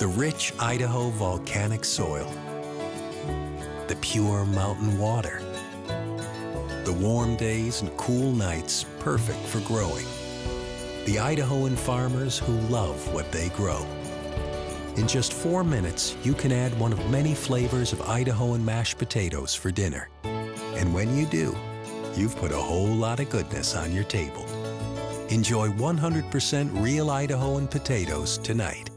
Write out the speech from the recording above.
The rich Idaho volcanic soil, the pure mountain water, the warm days and cool nights perfect for growing, the Idahoan farmers who love what they grow. In just 4 minutes, you can add one of many flavors of Idahoan mashed potatoes for dinner. And when you do, you've put a whole lot of goodness on your table. Enjoy 100% real Idahoan potatoes tonight.